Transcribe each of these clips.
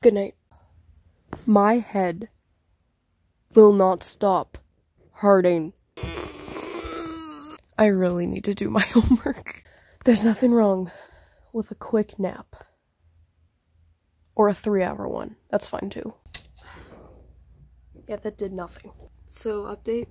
Good night. My head will not stop hurting. I really need to do my homework. There's nothing wrong with a quick nap. Or a 3-hour one. That's fine too. Yeah, that did nothing. So, update.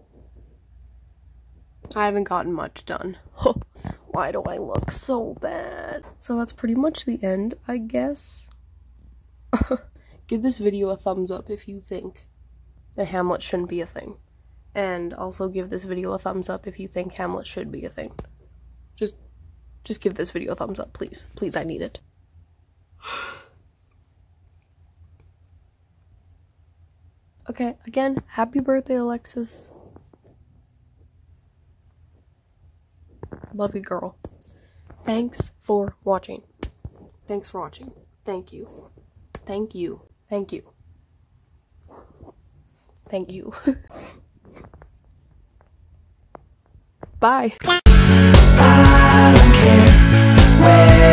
I haven't gotten much done. Why do I look so bad? So that's pretty much the end, I guess. Give this video a thumbs up if you think that Hamlet shouldn't be a thing. And also give this video a thumbs up if you think Hamlet should be a thing. Just give this video a thumbs up, please. Please, I need it. Okay, again, happy birthday, Alexis. Love you, girl. Thanks for watching. Thanks for watching. Thank you. Thank you. Thank you. Thank you. Bye. I don't care where